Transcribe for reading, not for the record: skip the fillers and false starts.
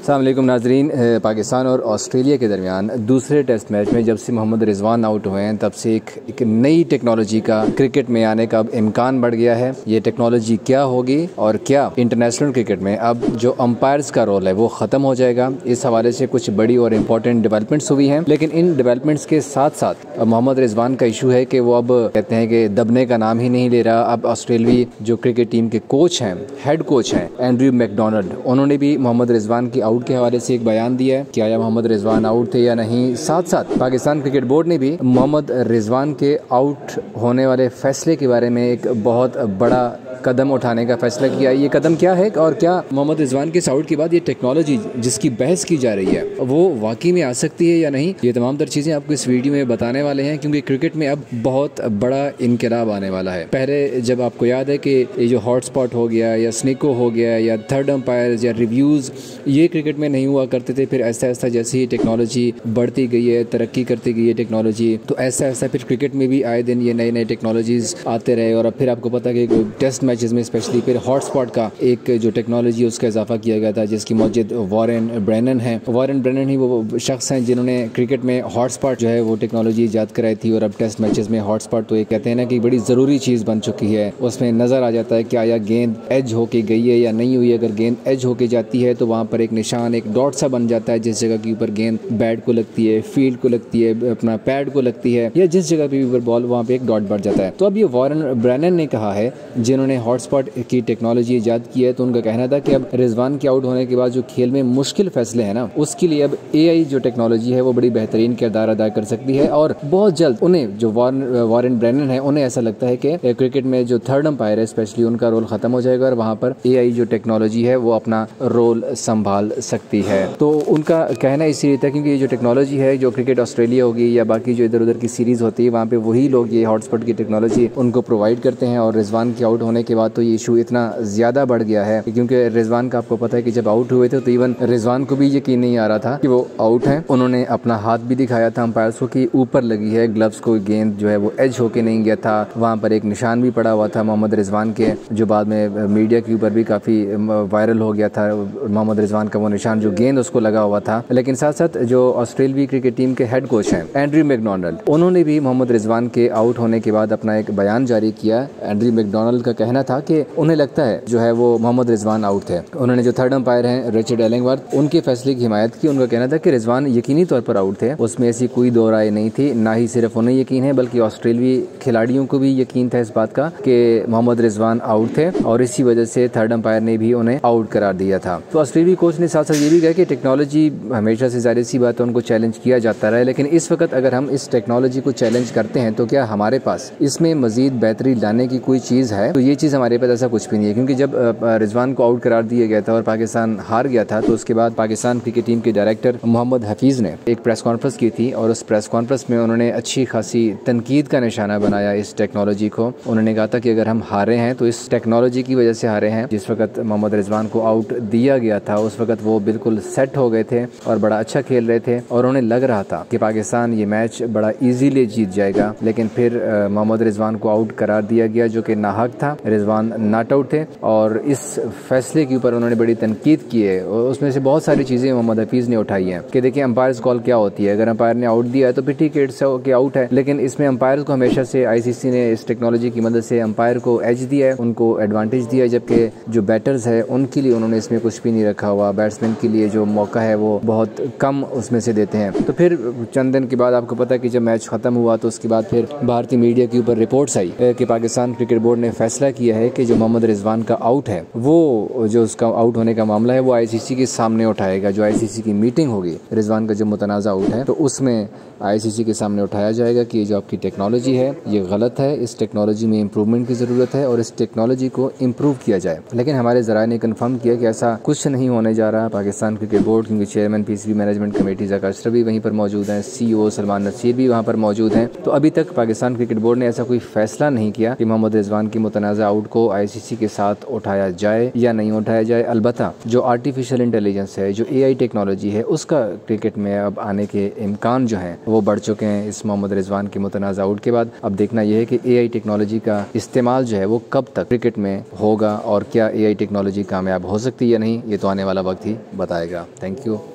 अस्सलाम वालेकुम नाजरीन। पाकिस्तान और ऑस्ट्रेलिया के दरमियान दूसरे टेस्ट मैच में जब से मोहम्मद रिजवान आउट हुए हैं तब से एक नई टेक्नोलॉजी का क्रिकेट में आने का अब इम्कान बढ़ गया है। ये टेक्नोलॉजी क्या होगी और क्या इंटरनेशनल क्रिकेट में अब जो अंपायर्स का रोल है वो ख़त्म हो जाएगा, इस हवाले से कुछ बड़ी और इम्पोर्टेंट डेवलपमेंट्स हुई हैं। लेकिन इन डेवलपमेंट्स के साथ साथ मोहम्मद रिजवान का इशू है कि वो अब कहते हैं कि दबने का नाम ही नहीं ले रहा। अब ऑस्ट्रेलियाई जो क्रिकेट टीम के कोच हैं, हेड कोच हैं एंड्रयू मैकडोनाल्ड, उन्होंने भी मोहम्मद रिजवान की आउट के हवाले से एक बयान दिया है कि आया मोहम्मद रिजवान आउट थे या नहीं। साथ साथ पाकिस्तान क्रिकेट बोर्ड ने भी मोहम्मद रिजवान के आउट होने वाले फैसले के बारे में एक बहुत बड़ा कदम उठाने का फैसला किया। ये कदम क्या है और क्या मोहम्मद रिजवान के आउट के बाद ये टेक्नोलॉजी जिसकी बहस की जा रही है वो वाकई में आ सकती है या नहीं, ये तमाम तर चीज़ें आपको इस वीडियो में बताने वाले हैं, क्योंकि क्रिकेट में अब बहुत बड़ा इनकलाब आने वाला है। पहले जब आपको याद है कि ये जो हॉटस्पॉट हो गया या स्निको हो गया या थर्ड अंपायर्स या रिव्यूज़, ये क्रिकेट में नहीं हुआ करते थे। फिर ऐसा ऐसा जैसे ही टेक्नोलॉजी बढ़ती गई है, तरक्की करती गई है टेक्नोलॉजी, तो ऐसा ऐसा फिर क्रिकेट में भी आए दिन ये नए नए टेक्नोलॉजीज़ आते रहे। और अब फिर आपको पता है कि टेस्ट मैचेस में स्पेशली फिर हॉटस्पॉट का एक जो टेक्नोलॉजी उसका इजाफा किया गया था, जिसकी मौजूद वॉरेन ब्रेनन है। वॉरेन ब्रेनन ही वो शख्स हैं जिन्होंने क्रिकेट में हॉटस्पॉट जो है वो टेक्नोलॉजी ईजाद कराई थी। और अब टेस्ट मैचेस में हॉटस्पॉट तो ये कहते हैं ना कि बड़ी ज़रूरी चीज़ बन चुकी है। उसमें नज़र आ जाता है कि आया गेंद एज होके गई है या नहीं हुई। अगर गेंद एज होके जाती है तो वहाँ पर एक निशान, एक डॉट सा बन जाता है जिस जगह के ऊपर गेंद बैट को लगती है, फील्ड को लगती है, अपना पैड को लगती है, या जिस जगह पे ऊपर बॉल वहाँ पे एक डॉट बढ़ जाता है। तो अब ये वॉरेन ब्रेनन ने कहा है, जिन्होंने हॉटस्पॉट की टेक्नोलॉजी ईजाद की है, तो उनका कहना था कि अब रिजवान के आउट होने के बाद जो खेल में मुश्किल फैसले हैं ना, उसके लिए अब AI जो टेक्नोलॉजी है वो बड़ी बेहतरीन किरदार अदा कर सकती है। और बहुत जल्द उन्हें जो वॉरेन ब्रेनन है उन्हें ऐसा लगता है कि क्रिकेट में जो थर्ड अंपायर है स्पेशली उनका रोल खत्म हो जाएगा और वहाँ पर AI जो टेक्नोलॉजी है वो अपना रोल संभाल सकती है। तो उनका कहना इसीलिए था क्योंकि ये जो टेक्नोलॉजी है, जो क्रिकेट ऑस्ट्रेलिया होगी या बाकी जो इधर उधर की सीरीज़ होती है, वहाँ पे वही लोग ये हॉटस्पॉट की टेक्नोलॉजी उनको प्रोवाइड करते हैं। और रिजवान के आउट होने के बाद तो ये इशू इतना ज़्यादा बढ़ गया है क्योंकि रिजवान का आपको पता है कि जब आउट हुए थे तो इवन रिजवान को भी यकीन नहीं आ रहा था कि वो आउट हैं। उन्होंने अपना हाथ भी दिखाया था अंपायर्स को कि ऊपर लगी है ग्लव्स को, गेंद जो है वो एज होके नहीं गया था। वहाँ पर एक निशान भी पड़ा हुआ था मोहम्मद रिजवान के, जो बाद में मीडिया के ऊपर भी काफ़ी वायरल हो गया था, मोहम्मद रिजवान का वो निशान जो गेंद उसको लगा हुआ था। लेकिन साथ साथ जो ऑस्ट्रेलियाई क्रिकेट टीम के हेड कोच हैं एंड्रयू मैकडोनाल्ड, उन्होंने भी मोहम्मद रिजवान के आउट होने के बाद अपना एक बयान जारी किया। एंड्रयू मैकडोनाल्ड का कहना था कि उन्हें लगता है जो है वो मोहम्मद रिजवान आउट थे। उन्होंने जो थर्ड अंपायर हैं रिचर्ड एलिंगवर्थ, उनके फैसले की हिमायत की। उनका कहना था कि रिजवान यकीनी तौर पर आउट थे, उसमें ऐसी कोई दो राय नहीं थी। ना ही सिर्फ उन्हें यकीन है बल्कि ऑस्ट्रेलियाई खिलाड़ियों को भी यकीन था इस बात का कि मोहम्मद रिजवान आउट थे और इसी वजह से थर्ड अंपायर ने भी उन्हें आउट करार दिया था। तो ऑस्ट्रेलियाई कोच ने साथ साथ ये भी कहा कि टेक्नोलॉजी हमेशा से जाहिर सी बात है उनको चैलेंज किया जाता रहा है, लेकिन इस वक्त अगर हम इस टेक्नोलॉजी को चैलेंज करते हैं तो क्या हमारे पास इसमें मजीद बेहतरी लाने की कोई चीज़ है? तो ये चीज़ हमारे पास ऐसा कुछ भी नहीं है, क्योंकि जब रिजवान को आउट करार दिया गया था और पाकिस्तान हार गया था तो उसके बाद पाकिस्तान क्रिकेट टीम के डायरेक्टर मोहम्मद हफीज़ ने एक प्रेस कॉन्फ्रेंस की थी और उस प्रेस कॉन्फ्रेंस में उन्होंने अच्छी खासी तनकीद का निशाना बनाया इस टेक्नोलॉजी को। उन्होंने कहा था कि अगर हम हारे हैं तो इस टेक्नोलॉजी की वजह से हारे हैं। जिस वक्त मोहम्मद रिजवान को आउट दिया गया था उस वक्त वो बिल्कुल सेट हो गए थे और बड़ा अच्छा खेल रहे थे और उन्हें लग रहा था कि पाकिस्तान ये मैच बड़ा ईजीली जीत जाएगा। लेकिन फिर मोहम्मद रिजवान को आउट करार दिया गया जो कि नाहक था। रिजवान नॉट आउट थे और इस फैसले के ऊपर उन्होंने बड़ी तनकीद की है और उसमें से बहुत सारी चीज़ें मोहम्मद हफीज़ ने उठाई हैं कि देखिए अंपायर्स कॉल क्या होती है। अगर अंपायर ने आउट दिया है तो फिर ठीक है, इट्स ओके, आउट है, लेकिन इसमें अंपायर को हमेशा से ICC ने इस टेक्नोलॉजी की मदद से अंपायर को एज दिया है, उनको एडवांटेज दिया है, जबकि जो बैटर्स है उनके लिए उन्होंने इसमें कुछ भी नहीं रखा हुआ। बैट्समैन के लिए जो मौका है वो बहुत कम उसमें से देते हैं। तो फिर चंद दिन के बाद आपको पता है कि जब मैच ख़त्म हुआ तो उसके बाद फिर भारतीय मीडिया के ऊपर रिपोर्ट्स आई कि पाकिस्तान क्रिकेट बोर्ड ने फैसला किया है कि जो मोहम्मद रिजवान का आउट है वो जो उसका आउट होने का मामला है वो ICC के सामने उठाएगा। जो ICC की मीटिंग होगी रिजवान का जो मुतनाज़ा आउट है तो उसमें ICC के सामने उठाया जाएगा कि ये जो आपकी टेक्नोलॉजी है ये गलत है, इस टेक्नोलॉजी में इम्प्रूवमेंट की ज़रूरत है और इस टेक्नोलॉजी को इम्प्रूव किया जाए। लेकिन हमारे ज़राए ने कन्फर्म किया कि ऐसा कुछ नहीं होने जा रहा। पाकिस्तान क्रिकेट बोर्ड, क्योंकि chairman PCB management committee Zaka Ashraf भी वहीं पर मौजूद हैं, CEO सलमान नसीर भी वहाँ पर मौजूद हैं। तो अभी तक पाकिस्तान क्रिकेट बोर्ड ने ऐसा कोई फैसला नहीं किया कि मोहम्मद रिजवान की मुतनाज़ा आउट को ICC के साथ उठाया जाए या नहीं उठाया जाए। अलबत्ता जो आर्टिफिशियल इंटेलिजेंस है, जो AI टेक्नोलॉजी है, उसका क्रिकेट में अब आने के इम्कान जो हैं वो बढ़ चुके हैं इस मोहम्मद रिजवान के मुतनाज़ आउट के बाद। अब देखना यह है कि AI टेक्नोलॉजी का इस्तेमाल जो है वो कब तक क्रिकेट में होगा और क्या AI टेक्नोलॉजी कामयाब हो सकती है या नहीं, ये तो आने वाला वक्त ही बताएगा। Thank you.